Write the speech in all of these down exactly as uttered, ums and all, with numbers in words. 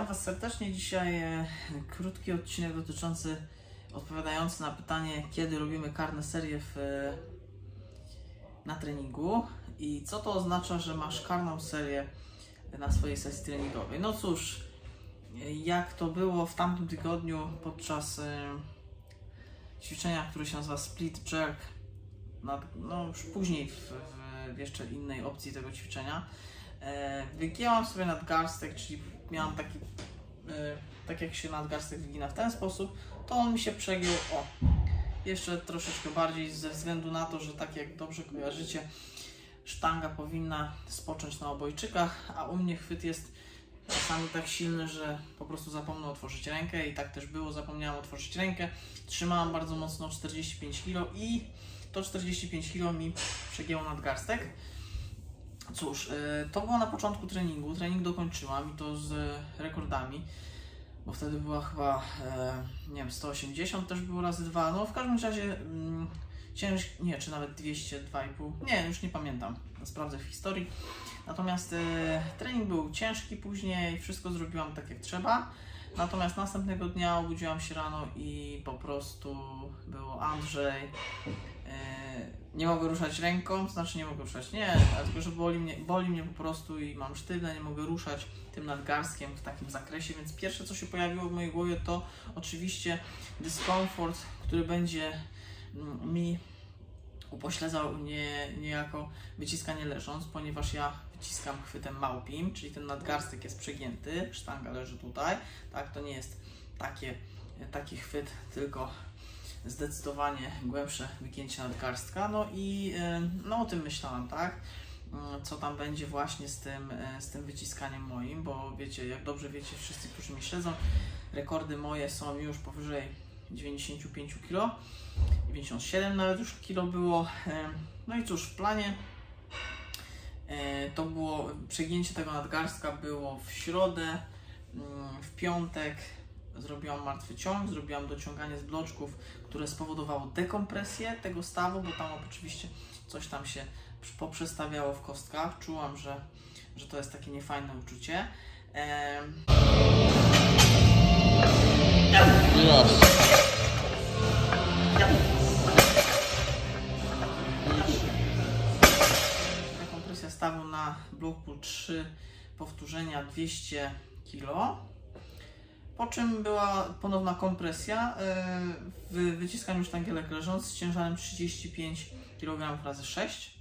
Was serdecznie. Dzisiaj e, krótki odcinek dotyczący, odpowiadający na pytanie, kiedy robimy karne serie w, na treningu i co to oznacza, że masz karną serię na swojej sesji treningowej. No cóż, jak to było w tamtym tygodniu podczas e, ćwiczenia, które się nazywa split jerk, nad, no już później w, w jeszcze innej opcji tego ćwiczenia, e, wygięłam sobie nadgarstek, czyli miałam taki, e, tak jak się nadgarstek wygina w ten sposób, to on mi się przegiął, o, jeszcze troszeczkę bardziej ze względu na to, że tak jak dobrze kojarzycie, sztanga powinna spocząć na obojczykach, a u mnie chwyt jest czasami tak silny, że po prostu zapomnę otworzyć rękę i tak też było, zapomniałam otworzyć rękę, trzymałam bardzo mocno czterdzieści pięć kilo i to czterdzieści pięć kilo mi przegięło nadgarstek. Cóż, to było na początku treningu, trening dokończyłam i to z rekordami, bo wtedy była chyba, nie wiem, sto osiemdziesiąt też było razy dwa, no w każdym razie ciężki, nie, czy nawet dwieście, dwa i pół, nie, już nie pamiętam, sprawdzę w historii. Natomiast e, trening był ciężki później, wszystko zrobiłam tak jak trzeba. Natomiast następnego dnia obudziłam się rano i po prostu było Andrzej, e, nie mogę ruszać ręką, znaczy nie mogę ruszać, nie, ale tylko że boli mnie, boli mnie po prostu i mam sztywne, nie mogę ruszać tym nadgarstkiem w takim zakresie, więc pierwsze co się pojawiło w mojej głowie to oczywiście dyskomfort, który będzie mi upośledzał nie, niejako wyciskanie leżąc, ponieważ ja wyciskam chwytem małpim, czyli ten nadgarstek jest przegięty, sztanga leży tutaj, tak, to nie jest takie, taki chwyt, tylko zdecydowanie głębsze wygięcie nadgarstka, no i no o tym myślałam, tak, co tam będzie właśnie z tym, z tym wyciskaniem moim, bo wiecie, jak dobrze wiecie wszyscy, którzy mnie śledzą, rekordy moje są już powyżej dziewięćdziesiąt pięć kilo, dziewięćdziesiąt siedem nawet już kilo było. No i cóż, w planie to było, przegięcie tego nadgarstka było w środę, w piątek zrobiłam martwy ciąg, zrobiłam dociąganie z bloczków, które spowodowało dekompresję tego stawu, bo tam oczywiście coś tam się poprzestawiało w kostkach, czułam, że, że to jest takie niefajne uczucie. Kompresja stawu na bloku trzy powtórzenia dwieście kilo, po czym była ponowna kompresja w wyciskaniu sztangielek leżąc z ciężarem trzydzieści pięć kilogramów razy sześć.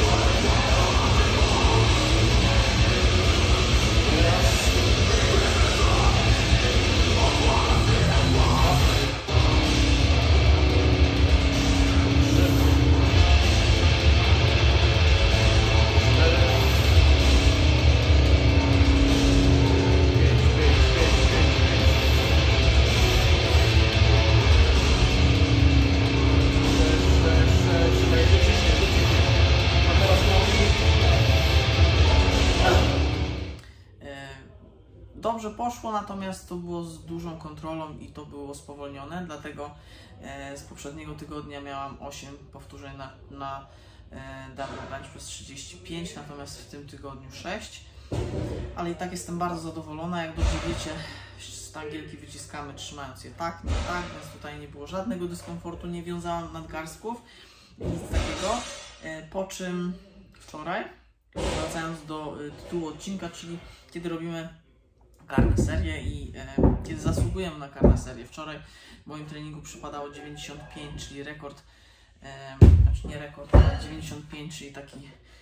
Dobrze poszło, natomiast to było z dużą kontrolą i to było spowolnione, dlatego e, z poprzedniego tygodnia miałam osiem powtórzeń na, na e, double bench plus trzydzieści pięć, natomiast w tym tygodniu sześć. Ale i tak jestem bardzo zadowolona, jak dobrze wiecie, sztangielki wyciskamy trzymając je tak, nie tak, więc tutaj nie było żadnego dyskomfortu, nie wiązałam nadgarstków, nic takiego. E, po czym wczoraj, wracając do e, tytułu odcinka, czyli kiedy robimy karne serie i e, kiedy zasługujemy na karne serie. Wczoraj w moim treningu przypadało dziewięćdziesiąt pięć, czyli rekord, e, znaczy nie rekord, ale dziewięćdziesiąt pięć, czyli taki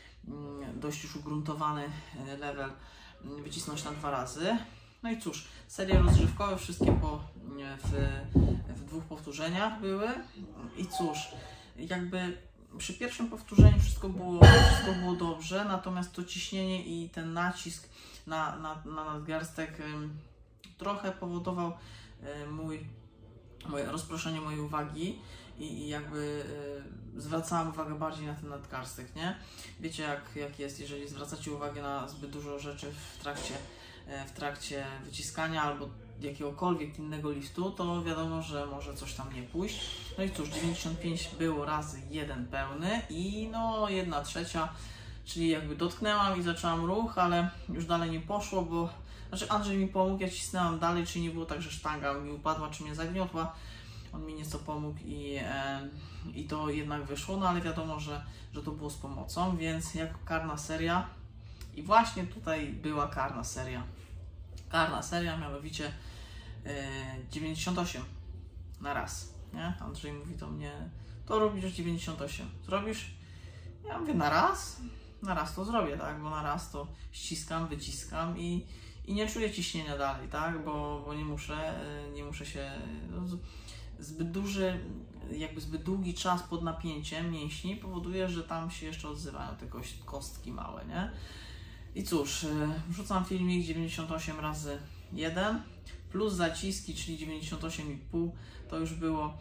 mm, dość już ugruntowany level, mm, wycisnąć na dwa razy. No i cóż, serie rozgrzewkowe wszystkie po, w, w dwóch powtórzeniach były i cóż, jakby przy pierwszym powtórzeniu wszystko było, wszystko było dobrze, natomiast to ciśnienie i ten nacisk na, na, na nadgarstek ym, trochę powodował y, mój, moje rozproszenie mojej uwagi i, i jakby y, zwracałam uwagę bardziej na ten nadgarstek, nie? Wiecie jak, jak jest, jeżeli zwracacie uwagę na zbyt dużo rzeczy w trakcie, y, w trakcie wyciskania albo jakiegokolwiek innego liftu, to wiadomo, że może coś tam nie pójść. No i cóż, dziewięćdziesiąt pięć było razy jeden pełny i no jedna trzecia, czyli jakby dotknęłam i zaczęłam ruch, ale już dalej nie poszło, bo Znaczy Andrzej mi pomógł, ja cisnęłam dalej, czy nie było tak, że sztanga mi upadła, czy mnie zagniotła. On mi nieco pomógł i, e, i to jednak wyszło, no ale wiadomo, że, że to było z pomocą, więc jako karna seria i właśnie tutaj była karna seria. Karna seria, mianowicie e, dziewięćdziesiąt osiem na raz, nie? Andrzej mówi do mnie, to robisz dziewięćdziesiąt osiem, zrobisz? Ja mówię, na raz? Na raz to zrobię, tak? Bo na raz to ściskam, wyciskam i, i nie czuję ciśnienia dalej, tak? Bo, bo nie muszę, nie muszę się... No, zbyt duży, jakby zbyt długi czas pod napięciem mięśni powoduje, że tam się jeszcze odzywają te kostki małe, nie? I cóż, wrzucam filmik dziewięćdziesiąt osiem razy jeden plus zaciski, czyli dziewięćdziesiąt osiem i pół, to już było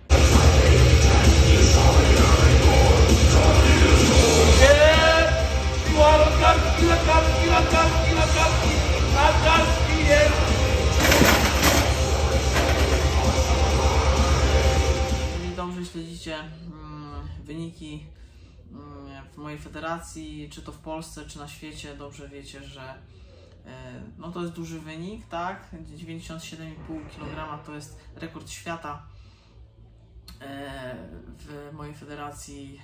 Latarki, latarki, latarki, latarki, latarki jest! Jeżeli dobrze śledzicie mm, wyniki mm, w mojej federacji, czy to w Polsce, czy na świecie, dobrze wiecie, że y, no to jest duży wynik, tak? dziewięćdziesiąt siedem i pół kilograma to jest rekord świata y, w mojej federacji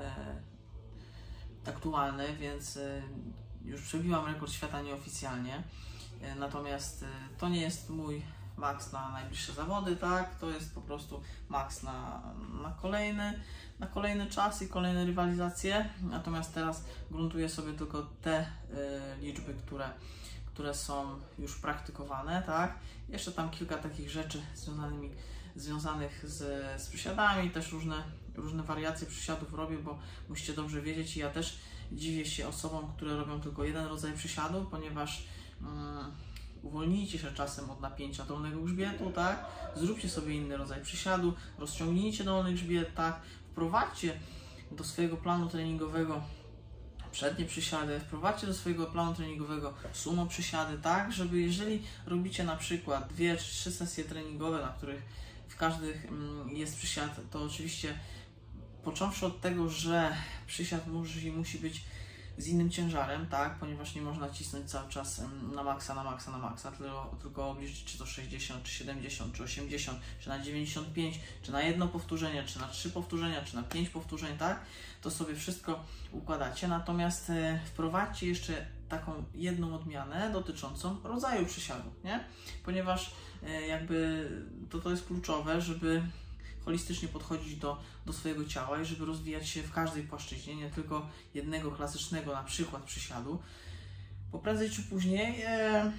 y, aktualny, więc y, już przebiłam rekord świata nieoficjalnie, y, natomiast y, to nie jest mój maks na najbliższe zawody, tak? To jest po prostu maks na, na, kolejny, na kolejny czas i kolejne rywalizacje, natomiast teraz gruntuję sobie tylko te y, liczby, które, które są już praktykowane, tak? Jeszcze tam kilka takich rzeczy związanymi, związanych z, z przysiadami, też różne, różne wariacje przysiadów robię, bo musicie dobrze wiedzieć i ja też dziwię się osobom, które robią tylko jeden rodzaj przysiadu, ponieważ mm, uwolnijcie się czasem od napięcia dolnego grzbietu, tak? Zróbcie sobie inny rodzaj przysiadu, rozciągnijcie dolny grzbiet, tak? Wprowadźcie do swojego planu treningowego przednie przysiady, wprowadźcie do swojego planu treningowego sumo przysiady, tak? Żeby jeżeli robicie na przykład dwie czy trzy sesje treningowe, na których w każdych jest przysiad, to oczywiście począwszy od tego, że przysiad musi, musi być z innym ciężarem, tak, ponieważ nie można cisnąć cały czas na maksa, na maksa, na maksa, tylko, tylko obliczyć, czy to sześćdziesiąt, czy siedemdziesiąt, czy osiemdziesiąt, czy na dziewięćdziesiąt pięć, czy na jedno powtórzenie, czy na trzy powtórzenia, czy na pięć powtórzeń, tak, to sobie wszystko układacie, natomiast e, wprowadźcie jeszcze taką jedną odmianę dotyczącą rodzaju przysiadu, nie, ponieważ e, jakby to, to jest kluczowe, żeby holistycznie podchodzić do, do swojego ciała i żeby rozwijać się w każdej płaszczyźnie, nie tylko jednego klasycznego na przykład przysiadu, bo prędzej czy później e,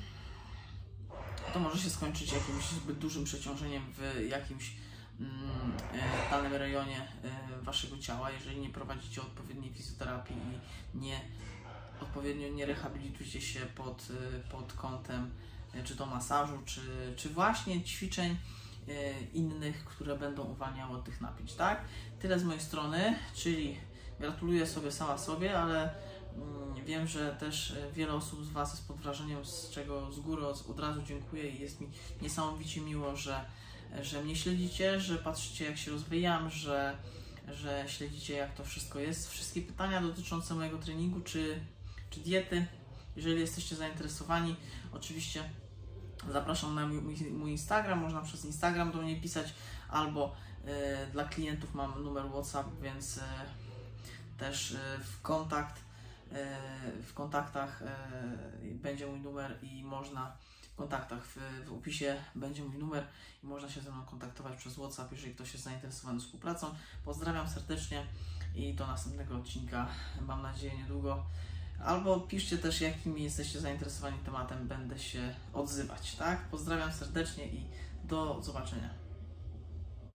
to może się skończyć jakimś zbyt dużym przeciążeniem w jakimś mm, e, danym rejonie e, waszego ciała, jeżeli nie prowadzicie odpowiedniej fizjoterapii i nie odpowiednio nie rehabilitujecie się pod, pod kątem e, czy to masażu, czy, czy właśnie ćwiczeń innych, które będą uwalniały od tych napięć, tak? Tyle z mojej strony, czyli gratuluję sobie sama sobie, ale mm, wiem, że też wiele osób z Was jest pod wrażeniem, z czego z góry od, od razu dziękuję i jest mi niesamowicie miło, że, że mnie śledzicie, że patrzycie jak się rozwijam, że, że śledzicie jak to wszystko jest. Wszystkie pytania dotyczące mojego treningu czy, czy diety, jeżeli jesteście zainteresowani, oczywiście zapraszam na mój, mój Instagram, można przez Instagram do mnie pisać, albo y, dla klientów mam numer WhatsApp, więc y, też y, w kontakt, y, w kontaktach y, będzie mój numer i można w kontaktach, w, w opisie będzie mój numer i można się ze mną kontaktować przez WhatsApp, jeżeli ktoś jest zainteresowany współpracą. Pozdrawiam serdecznie i do następnego odcinka, mam nadzieję niedługo. Albo piszcie też, jakimi jesteście zainteresowani tematem, będę się odzywać, tak? Pozdrawiam serdecznie i do zobaczenia.